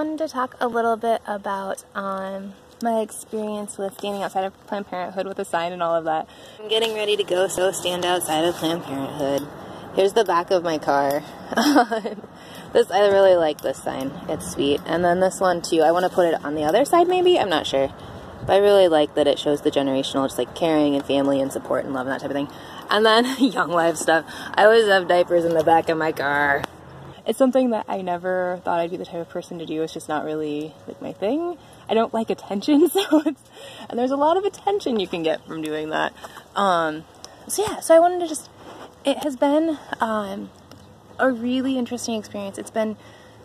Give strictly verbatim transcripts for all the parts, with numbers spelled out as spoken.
wanted to talk a little bit about um, my experience with standing outside of Planned Parenthood with a sign and all of that. I'm getting ready to go, so stand outside of Planned Parenthood. Here's the back of my car. This, I really like this sign. It's sweet. And then this one too. I want to put it on the other side maybe? I'm not sure. But I really like that it shows the generational, just like caring and family and support and love and that type of thing. And then Young Life stuff. I always have diapers in the back of my car. It's something that I never thought I'd be the type of person to do. It's just not really like my thing. I don't like attention, so it's, and there's a lot of attention you can get from doing that. Um, so yeah, so I wanted to just, it has been um, a really interesting experience. It's been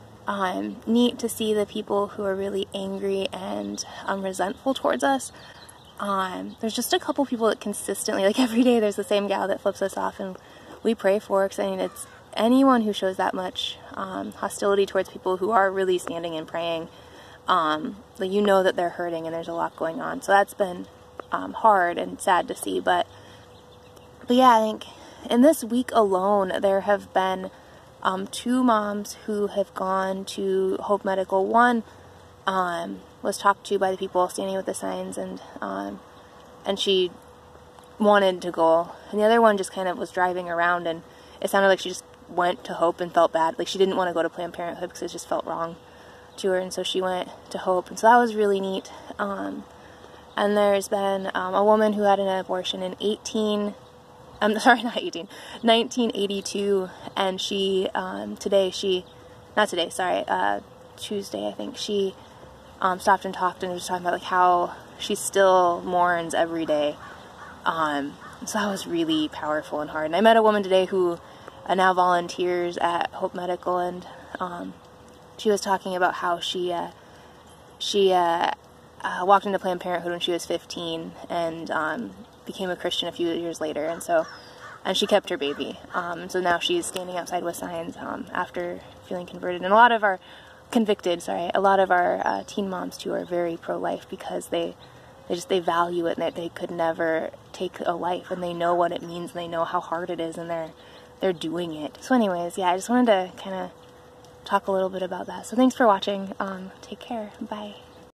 um, neat to see the people who are really angry and um, resentful towards us. Um, there's just a couple people that consistently, like every day there's the same gal that flips us off and we pray for, because I mean it's anyone who shows that much um, hostility towards people who are really standing and praying, um, like you know that they're hurting and there's a lot going on. So that's been um, hard and sad to see. But, but yeah, I think in this week alone there have been um, two moms who have gone to Hope Medical. One um, was talked to by the people standing with the signs, and um, and she wanted to go, and the other one just kind of was driving around, and it sounded like she just went to Hope and felt bad. Like she didn't want to go to Planned Parenthood because it just felt wrong to her, and so she went to Hope, and so that was really neat. Um, and there's been um, a woman who had an abortion in eighteen, I'm sorry, not eighteen, nineteen eighty-two, and she, um, today she, not today, sorry, uh, Tuesday I think, she um, stopped and talked and was talking about like how she still mourns every day. Um, so that was really powerful and hard. And I met a woman today who uh, now volunteers at Hope Medical, and um, she was talking about how she uh, she uh, uh, walked into Planned Parenthood when she was fifteen and um, became a Christian a few years later, and so and she kept her baby. Um, so now she's standing outside with signs um, after feeling converted. And a lot of our convicted, sorry, a lot of our uh, teen moms too are very pro-life because they they just they value it and that they could never take a life, and they know what it means and they know how hard it is, and they're they're doing it. So anyways, yeah, I just wanted to kind of talk a little bit about that. So thanks for watching. Um, take care. Bye.